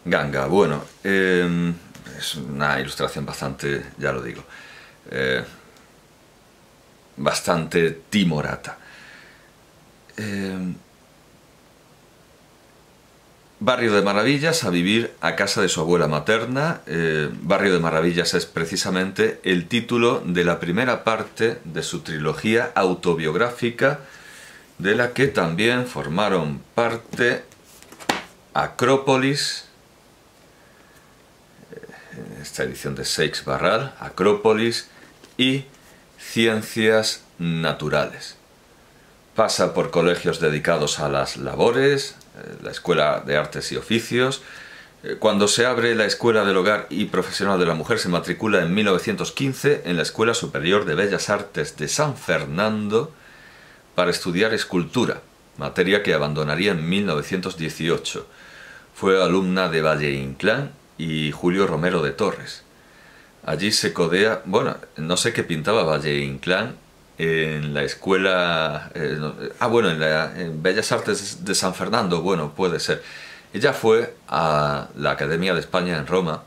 Ganga, bueno, es una ilustración bastante, ya lo digo, eh, bastante timorata. Eh, Barrio de Maravillas, a vivir a casa de su abuela materna. Barrio de Maravillas es precisamente el título de la primera parte de su trilogía autobiográfica, de la que también formaron parte Acrópolis, esta edición de Seix Barral, Acrópolis y Ciencias Naturales. Pasa por colegios dedicados a las labores, la Escuela de Artes y Oficios. Cuando se abre la Escuela del Hogar y Profesional de la Mujer, se matricula en 1915 en la Escuela Superior de Bellas Artes de San Fernando para estudiar escultura, materia que abandonaría en 1918. Fue alumna de Valle Inclán y Julio Romero de Torres. Allí se codea, bueno, no sé qué pintaba Valle Inclán en la escuela, en Bellas Artes de San Fernando, bueno, puede ser. Ella fue a la Academia de España en Roma,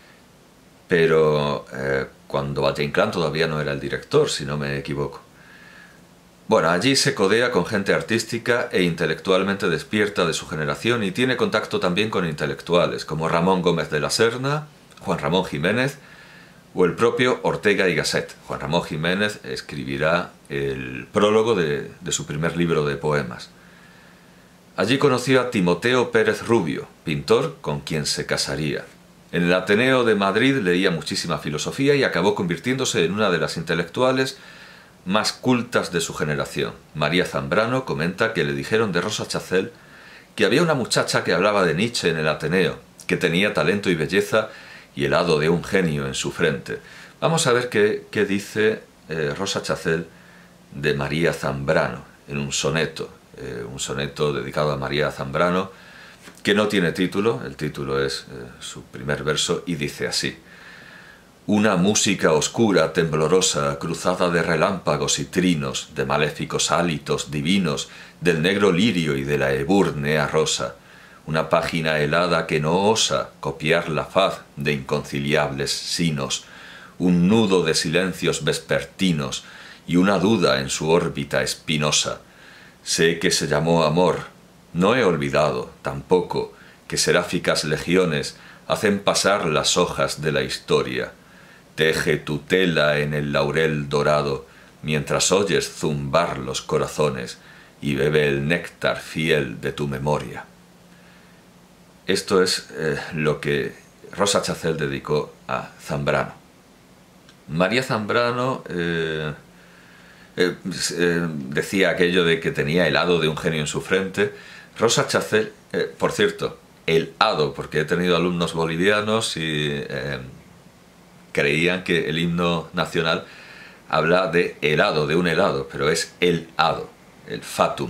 pero cuando Valle Inclán todavía no era el director, si no me equivoco. Bueno, allí se codea con gente artística e intelectualmente despierta de su generación y tiene contacto también con intelectuales como Ramón Gómez de la Serna, Juan Ramón Jiménez o el propio Ortega y Gasset. Juan Ramón Jiménez escribirá el prólogo de su primer libro de poemas. Allí conoció a Timoteo Pérez Rubio, pintor con quien se casaría. En el Ateneo de Madrid leía muchísima filosofía y acabó convirtiéndose en una de las intelectuales más cultas de su generación. María Zambrano comenta que le dijeron de Rosa Chacel que había una muchacha que hablaba de Nietzsche en el Ateneo, que tenía talento y belleza y el hado de un genio en su frente. Vamos a ver qué dice Rosa Chacel de María Zambrano en un soneto dedicado a María Zambrano, que no tiene título. El título es su primer verso y dice así: una música oscura, temblorosa, cruzada de relámpagos y trinos, de maléficos hálitos divinos, del negro lirio y de la ebúrnea rosa. Una página helada que no osa copiar la faz de inconciliables sinos. Un nudo de silencios vespertinos y una duda en su órbita espinosa. Sé que se llamó amor, no he olvidado, tampoco, que seráficas legiones hacen pasar las hojas de la historia. Teje tu tela en el laurel dorado, mientras oyes zumbar los corazones y bebe el néctar fiel de tu memoria. Esto es lo que Rosa Chacel dedicó a Zambrano. María Zambrano decía aquello de que tenía el hado de un genio en su frente. Rosa Chacel, por cierto, el hado, porque he tenido alumnos bolivianos y creían que el himno nacional habla de helado, de un helado, pero es el hado, el fatum.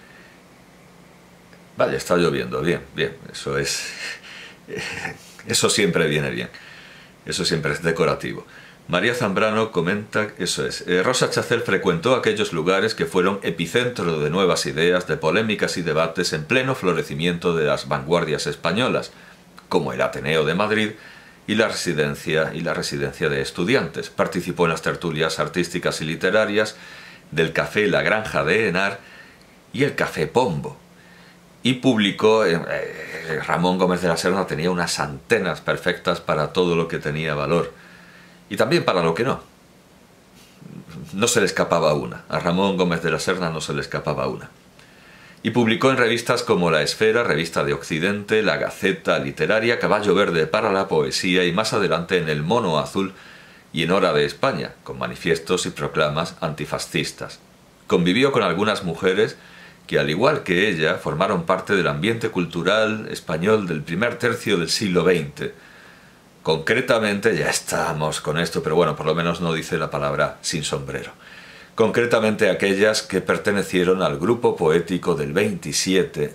Vale, está lloviendo, bien, eso es... eso siempre viene bien, eso siempre es decorativo. María Zambrano comenta, eso es, Rosa Chacel frecuentó aquellos lugares que fueron epicentro de nuevas ideas, de polémicas y debates en pleno florecimiento de las vanguardias españolas, como el Ateneo de Madrid y la residencia de estudiantes. Participó en las tertulias artísticas y literarias del Café La Granja de Henar y el Café Pombo. Y publicó, Ramón Gómez de la Serna tenía unas antenas perfectas para todo lo que tenía valor. Y también para lo que no. No se le escapaba una. A Ramón Gómez de la Serna no se le escapaba una. Y publicó en revistas como La Esfera, Revista de Occidente, La Gaceta Literaria, Caballo Verde para la Poesía y más adelante en El Mono Azul y en Hora de España, con manifiestos y proclamas antifascistas. Convivió con algunas mujeres que, al igual que ella, formaron parte del ambiente cultural español del primer tercio del siglo XX. Concretamente, ya estamos con esto, pero bueno, por lo menos no dice la palabra sin sombrero. Concretamente aquellas que pertenecieron al grupo poético del 27,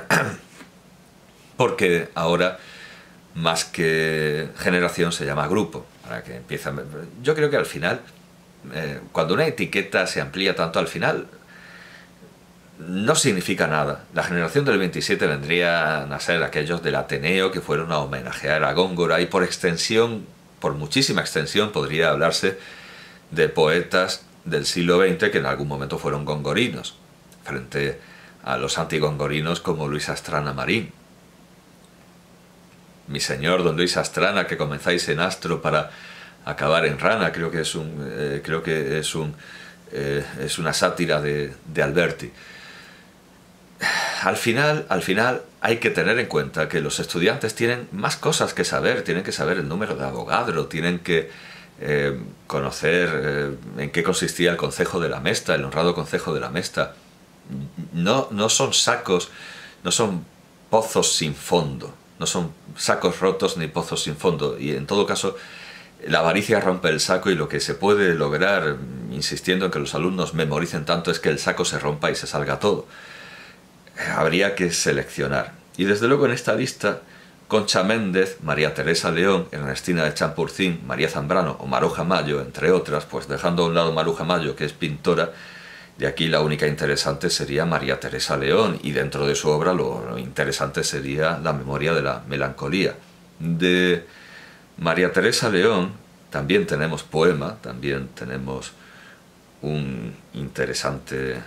porque ahora más que generación se llama grupo, para que empiezan. Yo creo que al final, cuando una etiqueta se amplía tanto, al final no significa nada. La generación del 27 vendrían a ser aquellos del Ateneo que fueron a homenajear a Góngora, y por extensión, por muchísima extensión, podría hablarse de poetas del siglo XX que en algún momento fueron gongorinos, frente a los antigongorinos como Luis Astrana Marín. Mi señor don Luis Astrana, que comenzáis en astro para acabar en rana, creo que es una sátira de Alberti. Al final hay que tener en cuenta que los estudiantes tienen más cosas que saber. Tienen que saber el número de Avogadro, tienen que conocer en qué consistía el Concejo de la Mesta, el honrado Concejo de la Mesta. No son sacos, no son pozos sin fondo, no son sacos rotos ni pozos sin fondo, y en todo caso la avaricia rompe el saco, y lo que se puede lograr, insistiendo en que los alumnos memoricen tanto, es que el saco se rompa y se salga todo. Habría que seleccionar. Y desde luego en esta lista, Concha Méndez, María Teresa León, Ernestina de Champurcín, María Zambrano o Maruja Mayo, entre otras, pues dejando a un lado Maruja Mayo, que es pintora, de aquí la única interesante sería María Teresa León, y dentro de su obra lo interesante sería La memoria de la melancolía. De María Teresa León también tenemos poema, también tenemos un interesante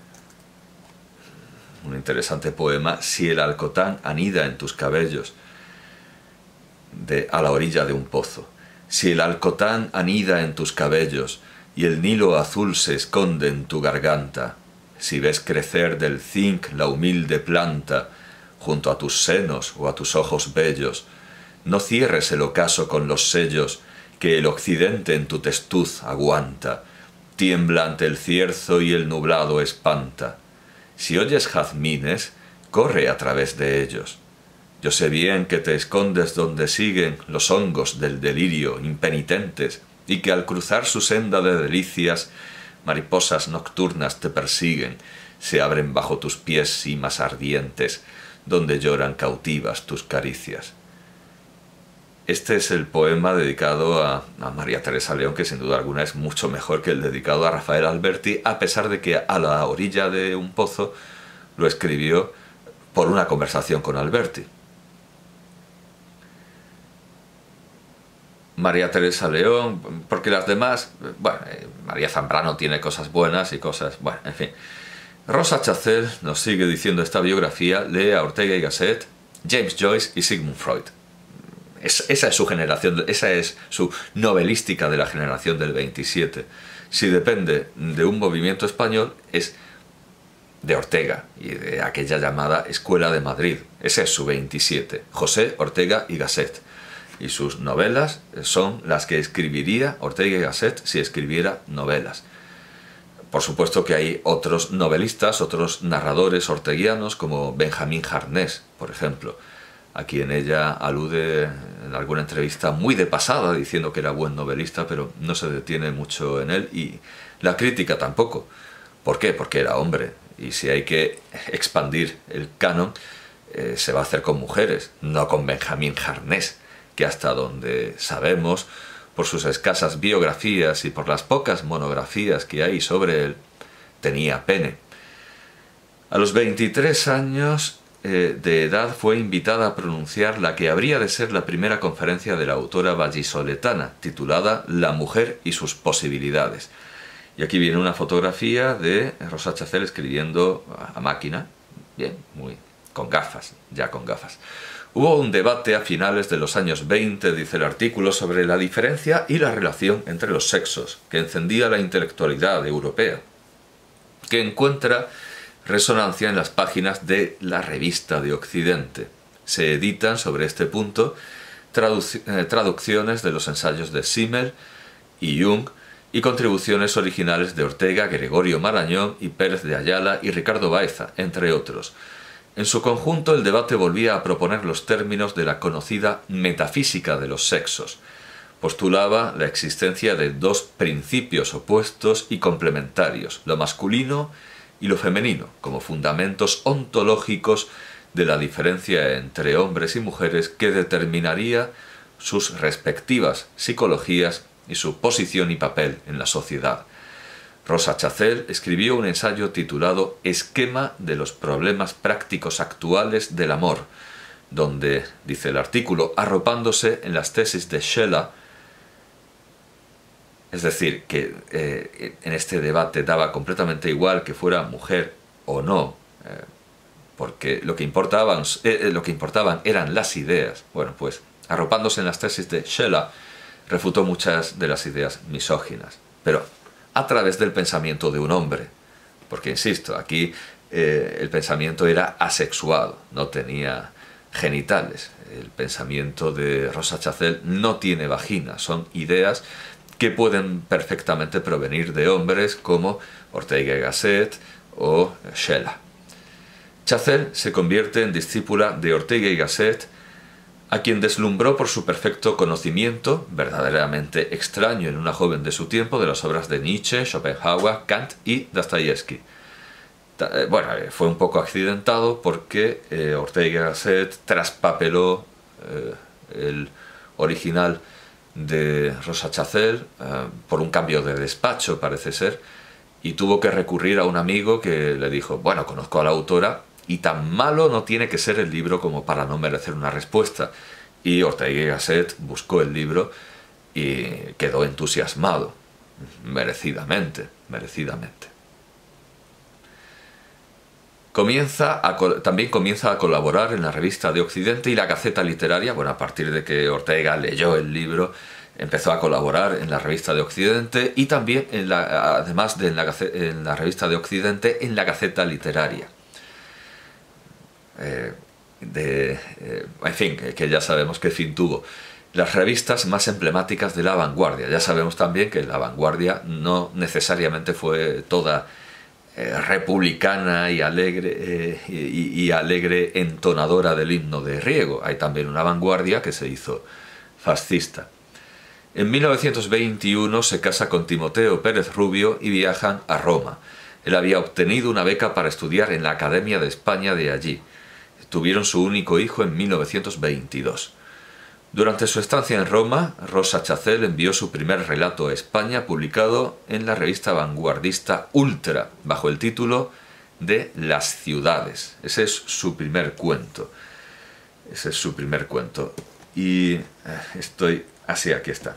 poema, Si el alcotán anida en tus cabellos, a la orilla de un pozo. Si el alcotán anida en tus cabellos y el Nilo azul se esconde en tu garganta, si ves crecer del zinc la humilde planta junto a tus senos o a tus ojos bellos, no cierres el ocaso con los sellos que el occidente en tu testuz aguanta, tiembla ante el cierzo y el nublado espanta. Si oyes jazmines, corre a través de ellos. Yo sé bien que te escondes donde siguen los hongos del delirio impenitentes, y que al cruzar su senda de delicias, mariposas nocturnas te persiguen, se abren bajo tus pies cimas ardientes, donde lloran cautivas tus caricias. Este es el poema dedicado a María Teresa León, que sin duda alguna es mucho mejor que el dedicado a Rafael Alberti, a pesar de que A la orilla de un pozo lo escribió por una conversación con Alberti. María Teresa León, porque las demás, bueno, María Zambrano tiene cosas buenas y cosas, bueno, en fin. Rosa Chacel nos sigue diciendo esta biografía, lee a Ortega y Gasset, James Joyce y Sigmund Freud. Esa es su generación, esa es su novelística de la generación del 27. Si depende de un movimiento español, es de Ortega y de aquella llamada Escuela de Madrid. Ese es su 27, José Ortega y Gasset. Y sus novelas son las que escribiría Ortega y Gasset si escribiera novelas. Por supuesto que hay otros novelistas, otros narradores orteguianos, como Benjamín Harnés, por ejemplo, a quien ella alude en alguna entrevista muy de pasada, diciendo que era buen novelista, pero no se detiene mucho en él, y la crítica tampoco. ¿Por qué? Porque era hombre, y si hay que expandir el canon, se va a hacer con mujeres, no con Benjamín Harnés, que hasta donde sabemos, por sus escasas biografías y por las pocas monografías que hay sobre él, tenía pene. A los 23 años de edad fue invitada a pronunciar la que habría de ser la primera conferencia de la autora vallisoletana, titulada La mujer y sus posibilidades. Y aquí viene una fotografía de Rosa Chacel escribiendo a máquina, bien, con gafas, ya con gafas. Hubo un debate a finales de los años 20, dice el artículo, sobre la diferencia y la relación entre los sexos, que encendía la intelectualidad europea, que encuentra resonancia en las páginas de la Revista de Occidente. Se editan sobre este punto traducciones de los ensayos de Simmel y Jung y contribuciones originales de Ortega, Gregorio Marañón y Pérez de Ayala y Ricardo Baeza, entre otros. En su conjunto, el debate volvía a proponer los términos de la conocida metafísica de los sexos. Postulaba la existencia de dos principios opuestos y complementarios, lo masculino y lo femenino, como fundamentos ontológicos de la diferencia entre hombres y mujeres que determinaría sus respectivas psicologías y su posición y papel en la sociedad. Rosa Chazelle escribió un ensayo titulado Esquema de los problemas prácticos actuales del amor, donde, dice el artículo, arropándose en las tesis de Scheler, es decir, que en este debate daba completamente igual que fuera mujer o no, porque lo que importaban eran las ideas. Bueno, pues arropándose en las tesis de Scheler, refutó muchas de las ideas misóginas, pero a través del pensamiento de un hombre, porque insisto, aquí el pensamiento era asexuado, no tenía genitales. El pensamiento de Rosa Chazelle no tiene vagina, son ideas que pueden perfectamente provenir de hombres como Ortega y Gasset o Scheler. Chazelle se convierte en discípula de Ortega y Gasset, a quien deslumbró por su perfecto conocimiento, verdaderamente extraño en una joven de su tiempo, de las obras de Nietzsche, Schopenhauer, Kant y Dostoyevsky. Bueno, fue un poco accidentado porque Ortega y Gasset traspapeló el original de Rosa Chazelle por un cambio de despacho, parece ser, y tuvo que recurrir a un amigo que le dijo: bueno, conozco a la autora y tan malo no tiene que ser el libro como para no merecer una respuesta. Y Ortega y Gasset buscó el libro y quedó entusiasmado, merecidamente. También comienza a colaborar en la Revista de Occidente y la Gaceta Literaria. Bueno, a partir de que Ortega leyó el libro, empezó a colaborar en la Revista de Occidente y también, además de en la Revista de Occidente, en la Gaceta Literaria. En fin, que ya sabemos qué fin tuvo. Las revistas más emblemáticas de la vanguardia. Ya sabemos también que la vanguardia no necesariamente fue toda republicana y alegre entonadora del himno de Riego. Hay también una vanguardia que se hizo fascista. En 1921 se casa con Timoteo Pérez Rubio y viajan a Roma. Él había obtenido una beca para estudiar en la Academia de España de allí. Tuvieron su único hijo en 1922. Durante su estancia en Roma, Rosa Chazelle envió su primer relato a España, publicado en la revista vanguardista Ultra, bajo el título de Las ciudades. Ese es su primer cuento. Y estoy... Así, aquí está.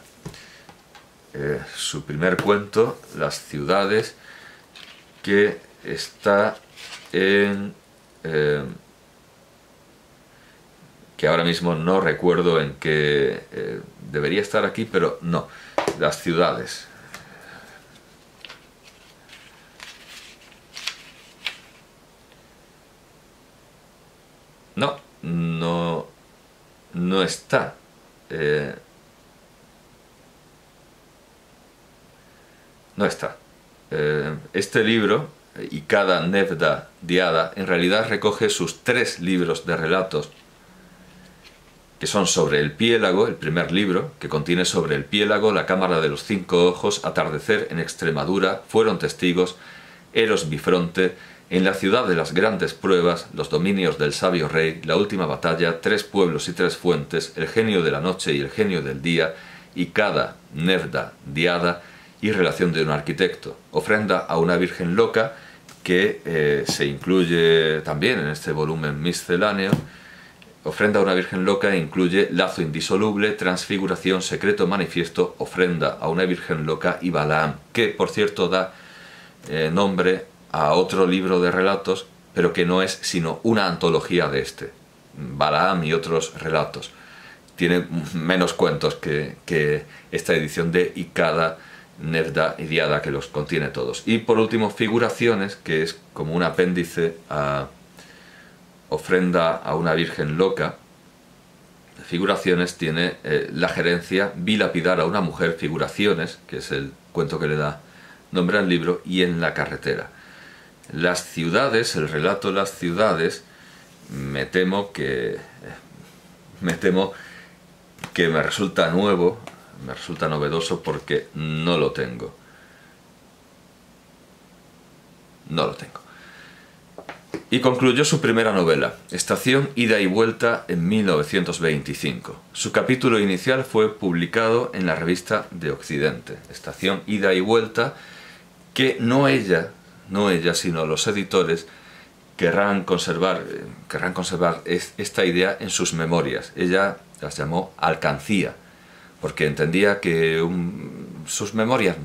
Su primer cuento, Las ciudades, que está en... que ahora mismo no recuerdo en qué... debería estar aquí, pero no. Las ciudades. No está. No está. Este libro, y cada Nevda Diada, en realidad recoge sus 3 libros de relatos, que son sobre el Piélago, el primer libro, que contiene sobre el Piélago, la Cámara de los 5 ojos, Atardecer en Extremadura, Fueron testigos, Eros Bifronte, En la ciudad de las grandes pruebas, Los dominios del sabio rey, La última batalla, 3 pueblos y 3 fuentes, El genio de la noche y el genio del día, y cada Nevda Diada, y Relación de un arquitecto. Ofrenda a una virgen loca, que se incluye también en este volumen misceláneo. Ofrenda a una virgen loca incluye Lazo indisoluble, Transfiguración, Secreto manifiesto, Ofrenda a una virgen loca y Balaam, que por cierto da nombre a otro libro de relatos, pero que no es sino una antología de este, Balaam y otros relatos. Tiene menos cuentos que esta edición de Icada, Nevda y Diada, que los contiene todos. Y por último, Figuraciones, que es como un apéndice a Ofrenda a una virgen loca. Figuraciones tiene La gerencia, Vi lapidar a una mujer, Figuraciones, que es el cuento que le da nombre al libro, y En la carretera. Las ciudades, el relato Las ciudades, me temo que me resulta nuevo, me resulta novedoso, porque no lo tengo. Y concluyó su primera novela, Estación ida y vuelta, en 1925. Su capítulo inicial fue publicado en la Revista de Occidente. Estación ida y vuelta, que no ella, sino los editores querrán conservar esta idea en sus memorias. Ella las llamó alcancía, porque entendía que sus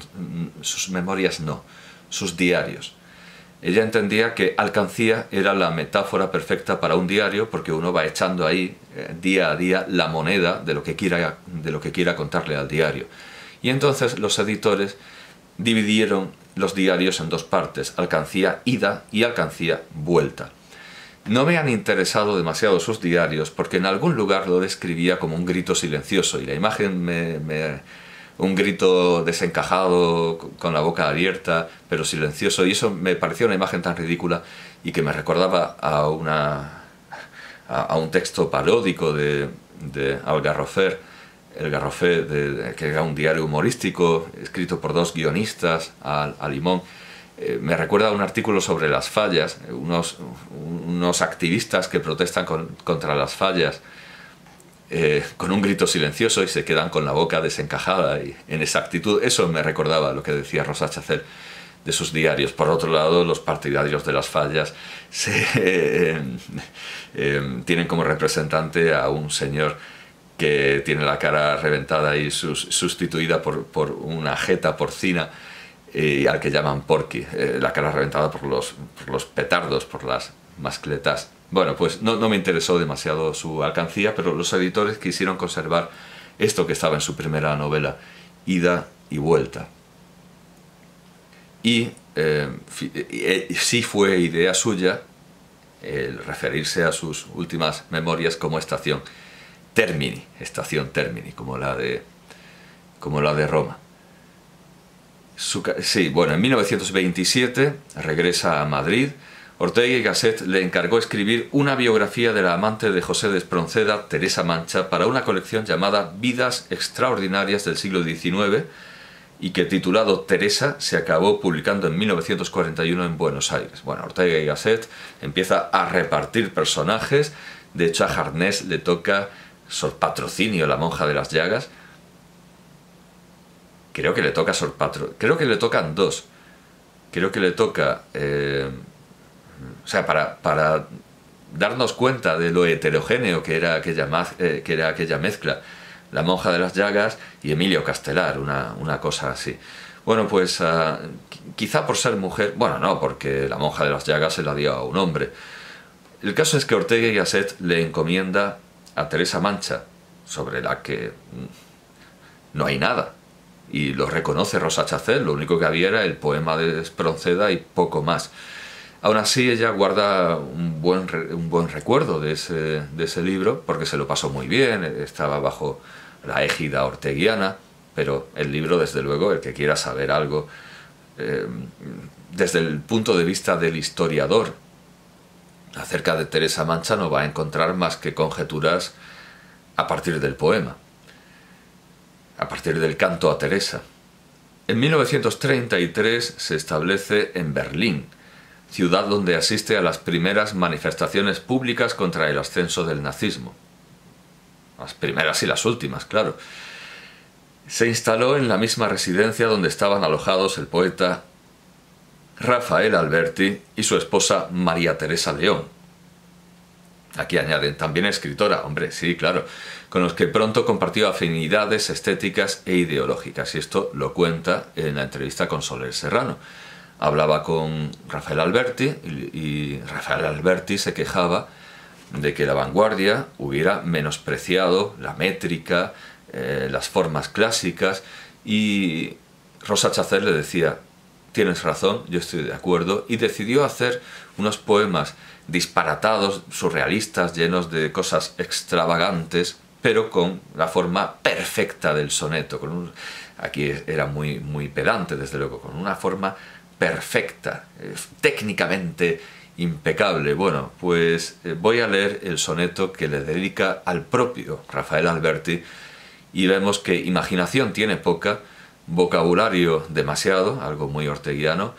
diarios. Ella entendía que alcancía era la metáfora perfecta para un diario, porque uno va echando ahí día a día la moneda de lo que quiera contarle al diario. Y entonces los editores dividieron los diarios en dos partes, alcancía ida y alcancía vuelta. No me han interesado demasiado sus diarios porque en algún lugar lo describía como un grito silencioso, y la imagen un grito desencajado, con la boca abierta, pero silencioso, y eso me pareció una imagen tan ridícula y que me recordaba a un texto paródico de Algarrofer, El Garrofé, que era un diario humorístico escrito por dos guionistas a Limón. Me recuerda a un artículo sobre las fallas, unos activistas que protestan contra las fallas con un grito silencioso y se quedan con la boca desencajada, y en esa actitud. Eso me recordaba lo que decía Rosa Chacel de sus diarios. Por otro lado, los partidarios de las fallas tienen como representante a un señor que tiene la cara reventada y sustituida por una jeta porcina, al que llaman Porky, la cara reventada por los petardos, por las mascletas. Bueno, pues no me interesó demasiado su alcancía, pero los editores quisieron conservar esto que estaba en su primera novela, Ida y Vuelta. Y sí fue idea suya el referirse a sus últimas memorias como estación Termini, como la de Roma. Sí, bueno, en 1927 regresa a Madrid. Ortega y Gasset le encargó escribir una biografía de la amante de José de Espronceda, Teresa Mancha, para una colección llamada Vidas Extraordinarias del siglo XIX, y que, titulado Teresa, se acabó publicando en 1941 en Buenos Aires. Bueno, Ortega y Gasset empieza a repartir personajes. De hecho, a Harnés le toca Sor Patrocinio, la monja de las llagas. Creo que le toca creo que le tocan dos. Creo que le toca... o sea, para darnos cuenta de lo heterogéneo que era aquella mezcla, la monja de las llagas y Emilio Castelar, una cosa así. Bueno, pues quizá por ser mujer... Bueno, no, porque la monja de las llagas se la dio a un hombre. El caso es que Ortega y Gasset le encomienda a Teresa Mancha, sobre la que no hay nada, y lo reconoce Rosa Chacel. Lo único que había era el poema de Espronceda y poco más. Aún así, ella guarda un buen recuerdo de ese libro, porque se lo pasó muy bien, estaba bajo la égida orteguiana, pero el libro, desde luego, el que quiera saber algo desde el punto de vista del historiador acerca de Teresa Mancha, no va a encontrar más que conjeturas a partir del poema, a partir del canto a Teresa. En 1933 se establece en Berlín, ciudad donde asiste a las primeras manifestaciones públicas contra el ascenso del nazismo. Las primeras y las últimas, claro. Se instaló en la misma residencia donde estaban alojados el poeta Rafael Alberti y su esposa María Teresa León. Aquí añaden, también escritora, hombre, sí, claro, con los que pronto compartió afinidades estéticas e ideológicas, y esto lo cuenta en la entrevista con Soler Serrano. Hablaba con Rafael Alberti y Rafael Alberti se quejaba de que la vanguardia hubiera menospreciado la métrica, las formas clásicas, y Rosa Chacel le decía, tienes razón, yo estoy de acuerdo, y decidió hacer unos poemas disparatados, surrealistas, llenos de cosas extravagantes, pero con la forma perfecta del soneto. Aquí era muy pedante, desde luego, con una forma perfecta, técnicamente impecable. Bueno, pues voy a leer el soneto que le dedica al propio Rafael Alberti, y vemos que imaginación tiene poca, vocabulario demasiado, algo muy orteguiano,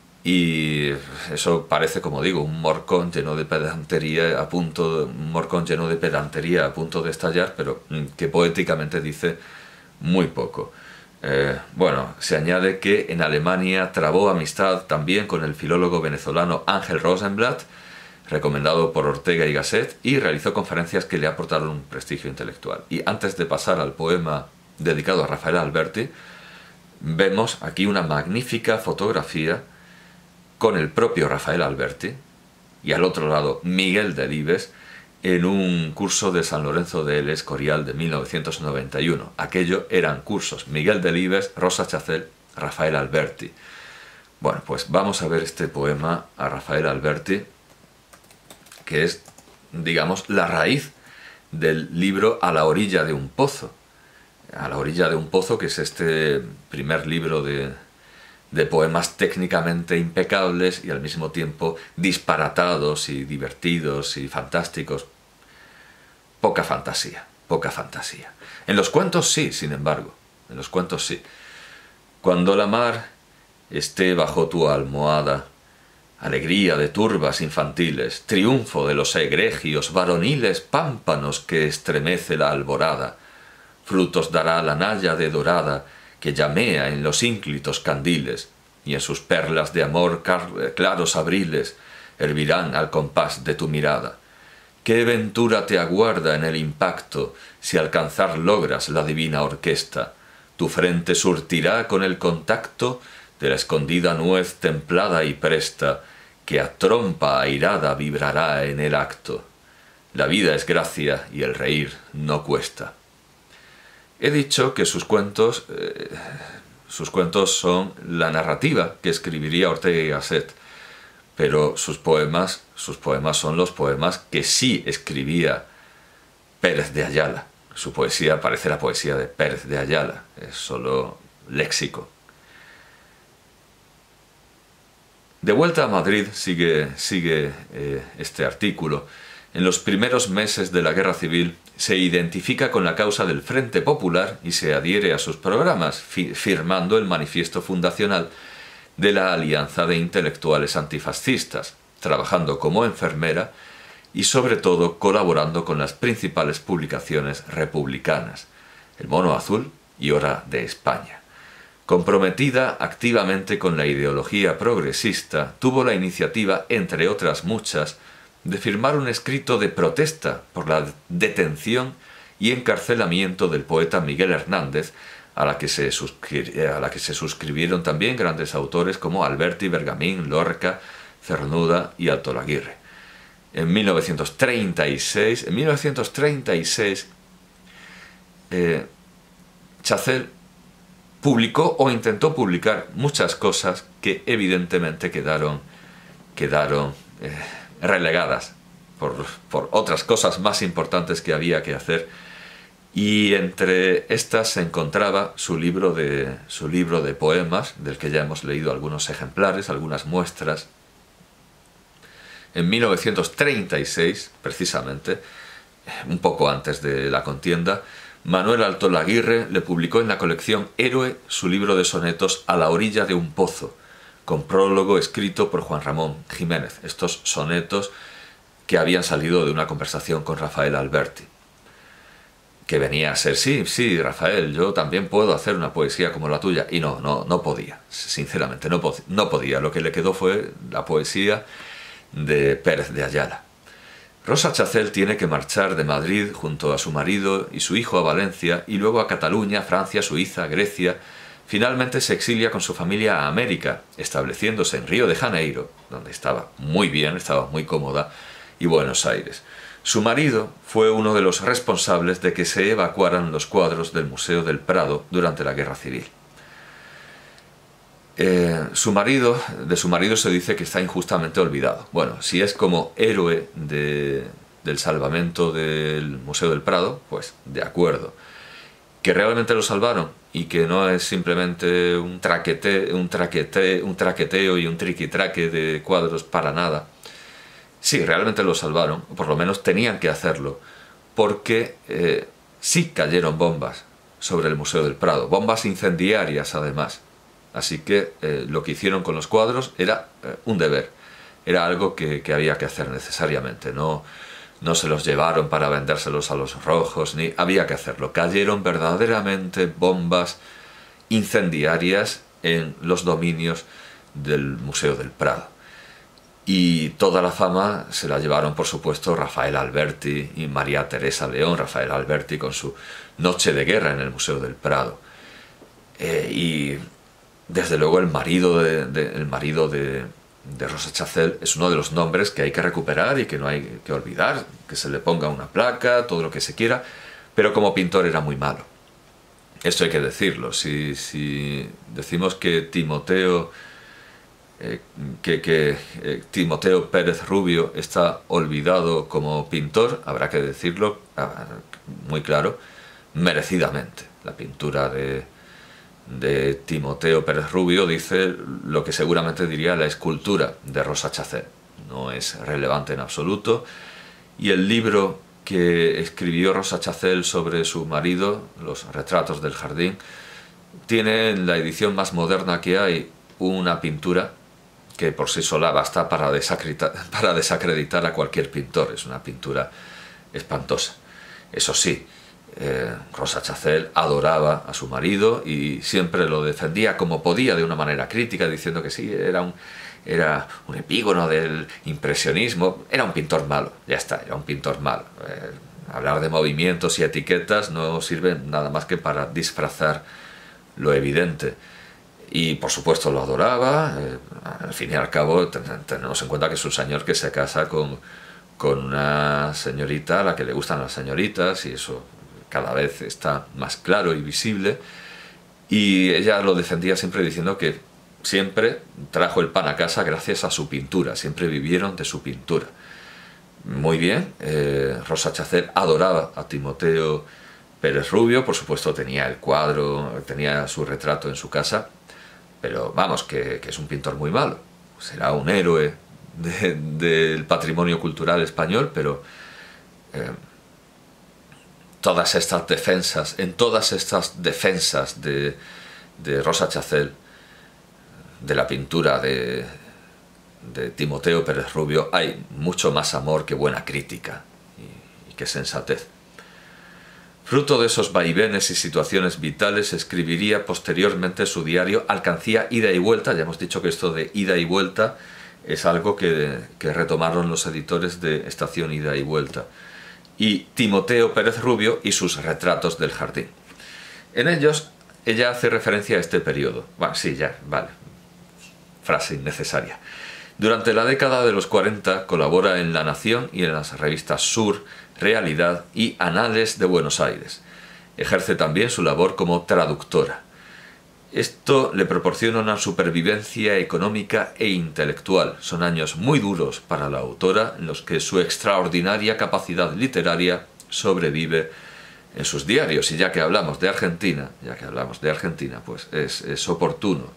y eso parece, como digo, un morcón lleno de pedantería a punto de estallar, pero que poéticamente dice muy poco. Bueno, se añade que en Alemania trabó amistad también con el filólogo venezolano Ángel Rosenblatt, recomendado por Ortega y Gasset, y realizó conferencias que le aportaron un prestigio intelectual. Y antes de pasar al poema dedicado a Rafael Alberti, vemos aquí una magnífica fotografía con el propio Rafael Alberti y al otro lado Miguel Delibes en un curso de San Lorenzo de El Escorial de 1991. Aquello eran cursos Miguel Delibes, Rosa Chacel, Rafael Alberti. Bueno, pues vamos a ver este poema a Rafael Alberti, que es, digamos, la raíz del libro A la orilla de un pozo. A la orilla de un pozo, que es este primer libro de poemas técnicamente impecables y al mismo tiempo disparatados y divertidos y fantásticos. Poca fantasía, poca fantasía. En los cuentos sí, sin embargo, en los cuentos sí. Cuando la mar esté bajo tu almohada, alegría de turbas infantiles, triunfo de los egregios varoniles pámpanos que estremece la alborada, frutos dará la náyade dorada que llamea en los ínclitos candiles, y en sus perlas de amor claros abriles hervirán al compás de tu mirada. ¿Qué ventura te aguarda en el impacto si alcanzar logras la divina orquesta? Tu frente surtirá con el contacto de la escondida nuez templada y presta, que a trompa airada vibrará en el acto. La vida es gracia y el reír no cuesta. He dicho que sus cuentos son la narrativa que escribiría Ortega y Gasset, pero sus poemas son los poemas que sí escribía Pérez de Ayala. Su poesía parece la poesía de Pérez de Ayala, es solo léxico. De vuelta a Madrid sigue este artículo. En los primeros meses de la Guerra Civil se identifica con la causa del Frente Popular y se adhiere a sus programas, firmando el manifiesto fundacional de la Alianza de Intelectuales Antifascistas, trabajando como enfermera y sobre todo colaborando con las principales publicaciones republicanas, El Mono Azul y Hora de España. Comprometida activamente con la ideología progresista, tuvo la iniciativa, entre otras muchas, de firmar un escrito de protesta por la detención y encarcelamiento del poeta Miguel Hernández, a la que se suscribieron también grandes autores como Alberti, Bergamín, Lorca, Cernuda y Altolaguirre. En 1936, Chacel publicó o intentó publicar muchas cosas que evidentemente quedaron relegadas por otras cosas más importantes que había que hacer, y entre estas se encontraba su libro de poemas, del que ya hemos leído algunos ejemplares, algunas muestras. En 1936, precisamente, un poco antes de la contienda, Manuel Altolaguirre le publicó en la colección Héroe su libro de sonetos A la orilla de un pozo, con prólogo escrito por Juan Ramón Jiménez. Estos sonetos que habían salido de una conversación con Rafael Alberti, que venía a ser, sí, Rafael, yo también puedo hacer una poesía como la tuya. Y no podía, sinceramente, no podía. Lo que le quedó fue la poesía de Pérez de Ayala. Rosa Chacel tiene que marchar de Madrid junto a su marido y su hijo a Valencia y luego a Cataluña, Francia, Suiza, Grecia. Finalmente se exilia con su familia a América, estableciéndose en Río de Janeiro, donde estaba muy bien, estaba muy cómoda, y Buenos Aires. Su marido fue uno de los responsables de que se evacuaran los cuadros del Museo del Prado durante la Guerra Civil. De su marido se dice que está injustamente olvidado. Bueno, si es como héroe del salvamento del Museo del Prado, pues de acuerdo. Que realmente lo salvaron y que no es simplemente un traqueteo y un triquitraque de cuadros para nada. Sí, realmente lo salvaron, o por lo menos tenían que hacerlo, porque sí cayeron bombas sobre el Museo del Prado, bombas incendiarias además. Así que lo que hicieron con los cuadros era un deber, era algo que había que hacer necesariamente, no se los llevaron para vendérselos a los rojos, ni había que hacerlo. Cayeron verdaderamente bombas incendiarias en los dominios del Museo del Prado. Y toda la fama se la llevaron, por supuesto, Rafael Alberti y María Teresa León. Rafael Alberti con su Noche de Guerra en el Museo del Prado. Y desde luego el marido de Rosa Chacel es uno de los nombres que hay que recuperar y que no hay que olvidar, que se le ponga una placa, todo lo que se quiera, pero como pintor era muy malo. Esto hay que decirlo. Si decimos que Timoteo Pérez Rubio está olvidado como pintor, habrá que decirlo muy claro, merecidamente. La pintura de Timoteo Pérez Rubio dice lo que seguramente diría la escultura de Rosa Chacel. No es relevante en absoluto. Y el libro que escribió Rosa Chacel sobre su marido, Los retratos del jardín, tiene en la edición más moderna que hay una pintura que por sí sola basta para desacreditar a cualquier pintor. Es una pintura espantosa. Eso sí, Rosa Chacel adoraba a su marido y siempre lo defendía como podía, de una manera crítica, diciendo que sí, era un epígono del impresionismo. Era un pintor malo, ya está, era un pintor malo. Hablar de movimientos y etiquetas no sirve nada más que para disfrazar lo evidente. Y por supuesto lo adoraba. Al fin y al cabo tenemos en cuenta que es un señor que se casa con una señorita a la que le gustan las señoritas, y eso cada vez está más claro y visible. Y ella lo defendía siempre diciendo que siempre trajo el pan a casa gracias a su pintura, siempre vivieron de su pintura. Muy bien, Rosa Chacel adoraba a Timoteo Pérez Rubio, por supuesto tenía el cuadro, tenía su retrato en su casa, pero vamos, que es un pintor muy malo. Será un héroe del patrimonio cultural español, pero en todas estas defensas de Rosa Chacel, de la pintura de Timoteo Pérez Rubio, hay mucho más amor que buena crítica y que sensatez. Fruto de esos vaivenes y situaciones vitales, escribiría posteriormente su diario Alcancía Ida y Vuelta. Ya hemos dicho que esto de ida y vuelta es algo que retomaron los editores de Estación Ida y Vuelta. Y Timoteo Pérez Rubio y sus retratos del jardín. En ellos ella hace referencia a este periodo. Bueno, sí, ya, vale. Frase innecesaria. Durante la década de los 40 colabora en La Nación y en las revistas Sur, Realidad y Anales de Buenos Aires. Ejerce también su labor como traductora. Esto le proporciona una supervivencia económica e intelectual. Son años muy duros para la autora, en los que su extraordinaria capacidad literaria sobrevive en sus diarios. Y ya que hablamos de Argentina, pues es oportuno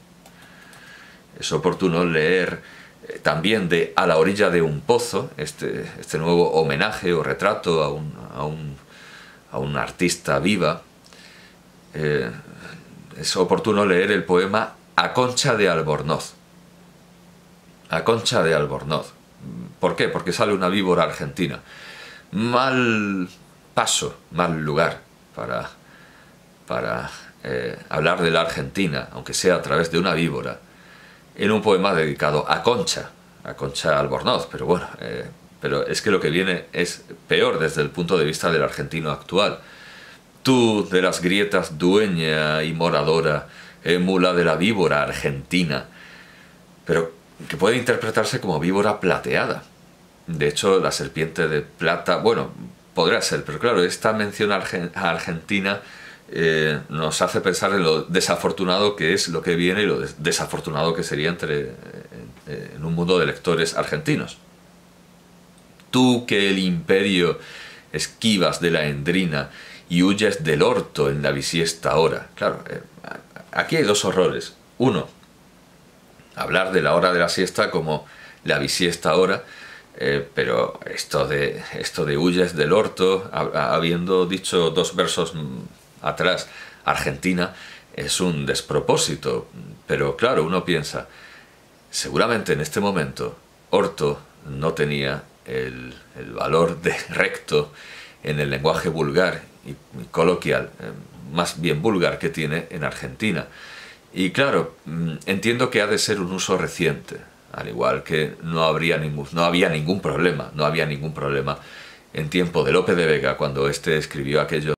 leer también de A la orilla de un pozo, este nuevo homenaje o retrato a un artista viva. Es oportuno leer el poema A Concha de Albornoz. A Concha de Albornoz. ¿Por qué? Porque sale una víbora argentina. Mal paso, mal lugar para hablar de la Argentina, aunque sea a través de una víbora, en un poema dedicado a Concha Albornoz. Pero bueno, pero es que lo que viene es peor desde el punto de vista del argentino actual. Tú de las grietas dueña y moradora, mula de la víbora argentina, pero que puede interpretarse como víbora plateada. De hecho, la serpiente de plata, bueno, podría ser, pero claro, esta mención a Argentina nos hace pensar en lo desafortunado que es lo que viene y lo desafortunado que sería en un mundo de lectores argentinos. Tú que el imperio esquivas de la Endrina y huyes del orto en la bisiesta hora. Claro, aquí hay dos horrores. Uno, hablar de la hora de la siesta como la bisiesta hora, pero esto de huyes del orto, habiendo dicho dos versos atrás, Argentina, es un despropósito. Pero claro, uno piensa, seguramente en este momento orto no tenía el valor de recto en el lenguaje vulgar y coloquial. más bien vulgar que tiene en Argentina. Y claro, entiendo que ha de ser un uso reciente, al igual que no había ningún problema en tiempo de Lope de Vega, cuando éste escribió aquello